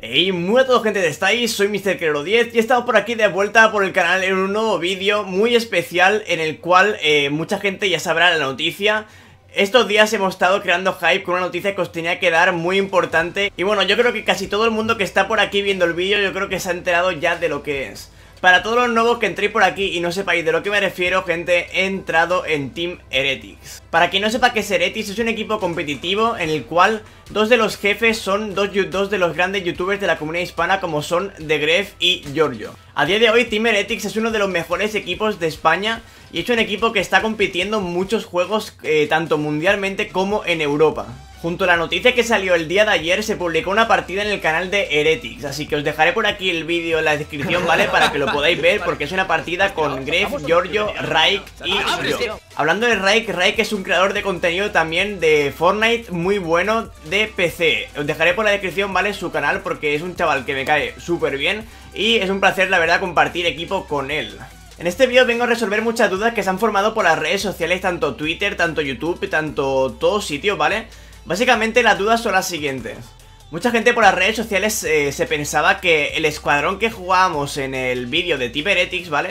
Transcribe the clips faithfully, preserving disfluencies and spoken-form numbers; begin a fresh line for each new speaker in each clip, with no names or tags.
Hey, muy a todos, gente de estáis, soy mister Keroro diez y he estado por aquí de vuelta por el canal en un nuevo vídeo muy especial en el cual eh, mucha gente ya sabrá la noticia. Estos días hemos estado creando hype con una noticia que os tenía que dar muy importante. Y bueno, yo creo que casi todo el mundo que está por aquí viendo el vídeo, yo creo que se ha enterado ya de lo que es. Para todos los nuevos que entréis por aquí y no sepáis de lo que me refiero, gente, he entrado en Team Heretics. Para quien no sepa qué es Heretics, es un equipo competitivo en el cual dos de los jefes son dos, dos de los grandes youtubers de la comunidad hispana, como son The Gref y Giorgio. A día de hoy Team Heretics es uno de los mejores equipos de España y es un equipo que está compitiendo en muchos juegos, eh, tanto mundialmente como en Europa. Junto a la noticia que salió el día de ayer, se publicó una partida en el canal de Heretics, así que os dejaré por aquí el vídeo en la descripción, ¿vale? Para que lo podáis ver, porque es una partida con Gref, Giorgio, Raik y yo. Hablando de Raik, Raik es un creador de contenido también de Fortnite muy bueno de P C. Os dejaré por la descripción, ¿vale? Su canal, porque es un chaval que me cae súper bien y es un placer, la verdad, compartir equipo con él. En este vídeo vengo a resolver muchas dudas que se han formado por las redes sociales, tanto Twitter, tanto YouTube, tanto todos sitios, ¿vale? Básicamente las dudas son las siguientes. Mucha gente por las redes sociales eh, se pensaba que el escuadrón que jugábamos en el vídeo de Team Heretics, ¿vale?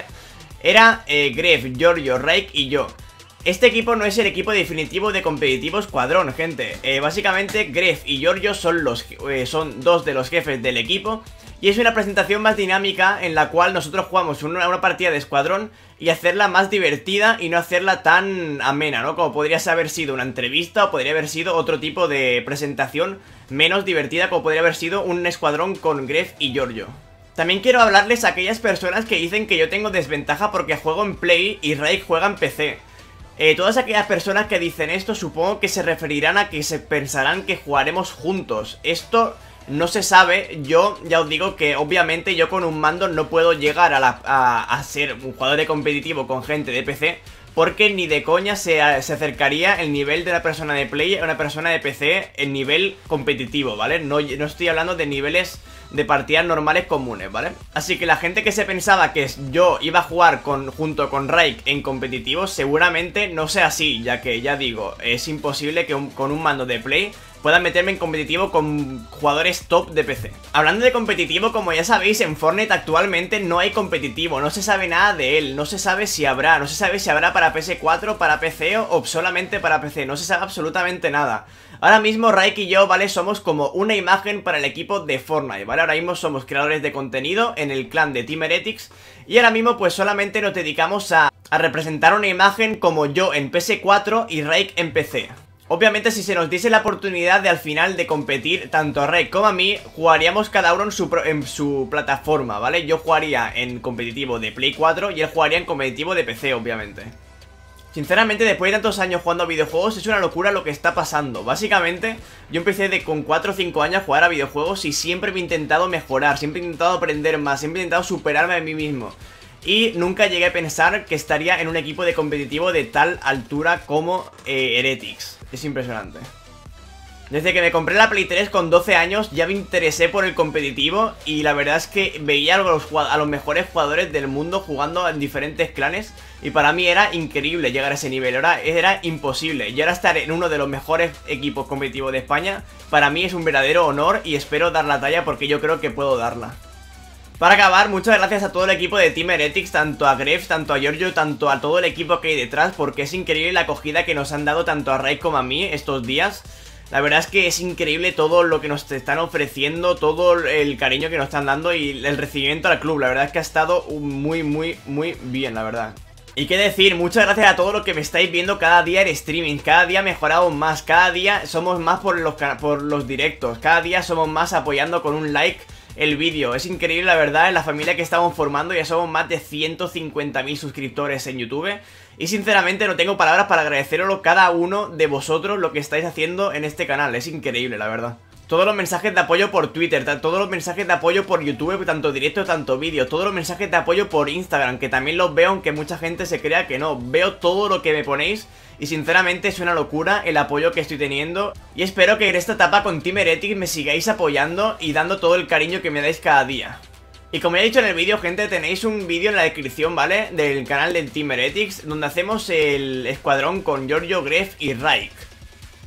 Era eh, Gref, Giorgio, Raik y yo. Este equipo no es el equipo definitivo de competitivo escuadrón, gente. eh, Básicamente Gref y Giorgio son, los, eh, son dos de los jefes del equipo. Y es una presentación más dinámica en la cual nosotros jugamos una, una partida de escuadrón y hacerla más divertida y no hacerla tan amena, ¿no? Como podría haber sido una entrevista o podría haber sido otro tipo de presentación menos divertida, como podría haber sido un escuadrón con Gref y Giorgio. También quiero hablarles a aquellas personas que dicen que yo tengo desventaja porque juego en Play y Raik juega en P C. Eh, todas aquellas personas que dicen esto supongo que se referirán a que se pensarán que jugaremos juntos. Esto no se sabe. Yo ya os digo que obviamente yo con un mando no puedo llegar a, la, a, a ser un jugador de competitivo con gente de P C, porque ni de coña se, se acercaría el nivel de una persona de Play a una persona de P C en nivel competitivo, ¿vale? No, no estoy hablando de niveles de partidas normales comunes, ¿vale? Así que la gente que se pensaba que yo iba a jugar con, junto con Raik en competitivo, seguramente no sea así, ya que, ya digo, es imposible que un, con un mando de Play pueda meterme en competitivo con jugadores top de P C. Hablando de competitivo, como ya sabéis, en Fortnite actualmente no hay competitivo, no se sabe nada de él, no se sabe si habrá, no se sabe si habrá para P S cuatro, para P C o solamente para P C, no se sabe absolutamente nada. Ahora mismo Raik y yo, ¿vale? Somos como una imagen para el equipo de Fortnite, ¿vale? Ahora mismo somos creadores de contenido en el clan de Team Heretics y ahora mismo pues solamente nos dedicamos a, a representar una imagen como yo en P S cuatro y Raik en P C. Obviamente si se nos diese la oportunidad de al final de competir tanto a Raik como a mí, jugaríamos cada uno en su, en su plataforma, ¿vale? Yo jugaría en competitivo de Play cuatro y él jugaría en competitivo de P C, obviamente. Sinceramente, después de tantos años jugando a videojuegos, es una locura lo que está pasando. Básicamente, yo empecé de con cuatro o cinco años a jugar a videojuegos y siempre me he intentado mejorar, siempre he intentado aprender más, siempre he intentado superarme a mí mismo. Y nunca llegué a pensar que estaría en un equipo de competitivo de tal altura como eh, Heretics. Es impresionante. Desde que me compré la Play tres con doce años ya me interesé por el competitivo y la verdad es que veía a los, a los mejores jugadores del mundo jugando en diferentes clanes y para mí era increíble llegar a ese nivel, era, era imposible. Y ahora estar en uno de los mejores equipos competitivos de España para mí es un verdadero honor y espero dar la talla porque yo creo que puedo darla. Para acabar, muchas gracias a todo el equipo de Team Heretics, tanto a Gref, tanto a Giorgio, tanto a todo el equipo que hay detrás, porque es increíble la acogida que nos han dado tanto a Raik como a mí estos días. La verdad es que es increíble todo lo que nos están ofreciendo, todo el cariño que nos están dando y el recibimiento al club. La verdad es que ha estado muy, muy, muy bien, la verdad. Y qué decir, muchas gracias a todos los que me estáis viendo cada día en streaming. Cada día mejoramos más, cada día somos más por los, por los directos, cada día somos más apoyando con un like el vídeo. Es increíble, la verdad, en la familia que estamos formando. Ya somos más de ciento cincuenta mil suscriptores en YouTube y sinceramente no tengo palabras para agradeceroslo cada uno de vosotros lo que estáis haciendo en este canal. Es increíble, la verdad. Todos los mensajes de apoyo por Twitter, todos los mensajes de apoyo por YouTube, tanto directo, tanto vídeo, todos los mensajes de apoyo por Instagram, que también los veo, aunque mucha gente se crea que no. Veo todo lo que me ponéis y sinceramente es una locura el apoyo que estoy teniendo. Y espero que en esta etapa con Team Heretics me sigáis apoyando y dando todo el cariño que me dais cada día. Y como ya he dicho en el vídeo, gente, tenéis un vídeo en la descripción, ¿vale? Del canal de Team Heretics, donde hacemos el escuadrón con Giorgio, Gref y Raik.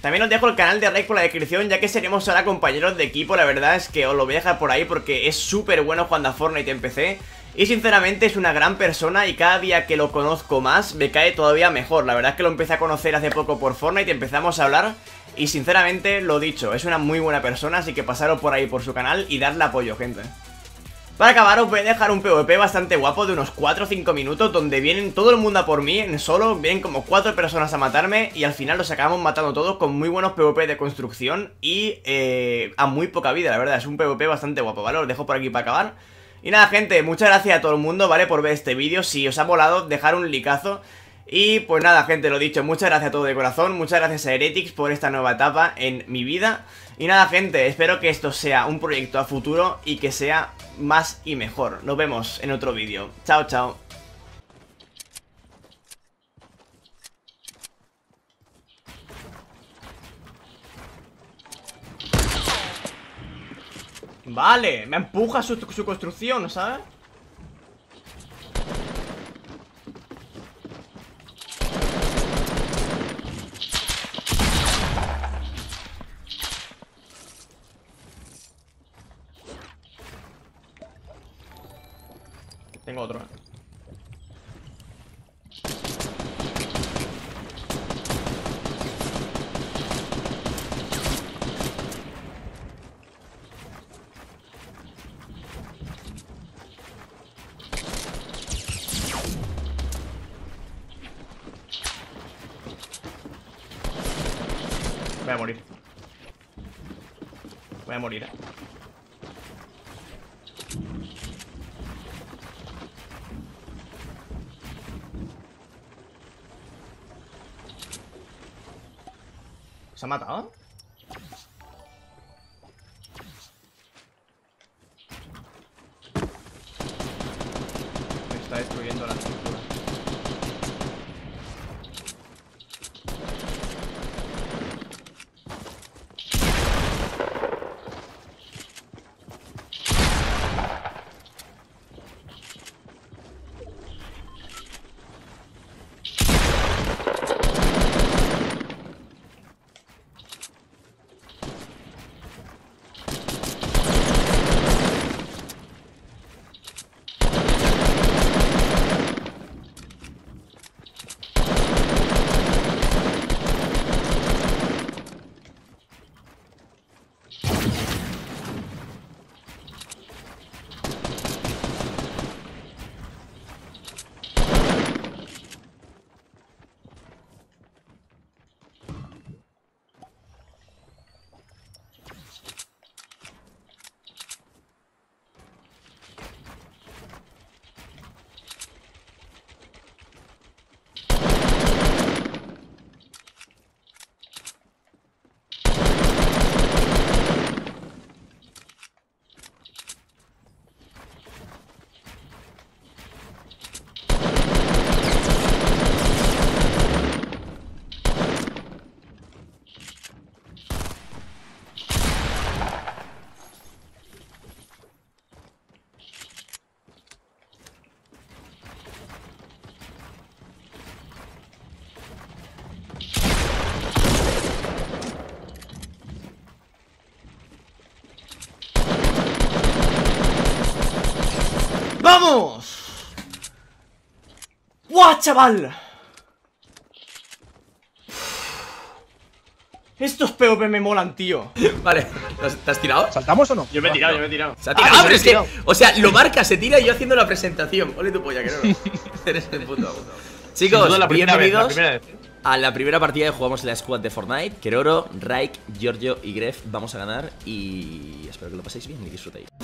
También os dejo el canal de Raik por la descripción, ya que seremos ahora compañeros de equipo. La verdad es que os lo voy a dejar por ahí porque es súper bueno jugando a Fortnite en P C. Y sinceramente es una gran persona y cada día que lo conozco más me cae todavía mejor. La verdad es que lo empecé a conocer hace poco por Fortnite, empezamos a hablar y sinceramente lo dicho, es una muy buena persona, así que pasaros por ahí por su canal y darle apoyo, gente. Para acabar os voy a dejar un PvP bastante guapo de unos cuatro o cinco minutos donde vienen todo el mundo a por mí en solo, vienen como cuatro personas a matarme y al final los acabamos matando todos con muy buenos PvP de construcción y eh, a muy poca vida, la verdad, es un PvP bastante guapo, ¿vale? Os dejo por aquí para acabar. Y nada, gente, muchas gracias a todo el mundo, ¿vale? Por ver este vídeo, si os ha molado, dejar un likeazo. Y pues nada, gente, lo dicho, muchas gracias a todos de corazón, muchas gracias a Heretics por esta nueva etapa en mi vida. Y nada, gente, espero que esto sea un proyecto a futuro y que sea más y mejor. Nos vemos en otro vídeo. Chao, chao. Vale, me empuja su, su construcción, ¿sabes? Tengo otro. Voy a morir. Voy a morir, eh. ¿Se ha matado? Me está destruyendo la estructura. ¡Vamos! ¡Guau, chaval! Estos PvP me molan, tío.
Vale, ¿te has tirado?
¿Saltamos o no?
Yo me he tirado, yo me he tirado.
Se ha tirado,
Ah,
pero es que,
tirado.
o sea, lo marca, se tira y yo haciendo la presentación. Ole tu polla, que no. Eres el puto amo. Chicos,
la primera vez,
bienvenidos
la primera vez.
a la primera partida que jugamos en la squad de Fortnite. Keroro, Raik, Giorgio y Gref vamos a ganar y espero que lo paséis bien y disfrutéis.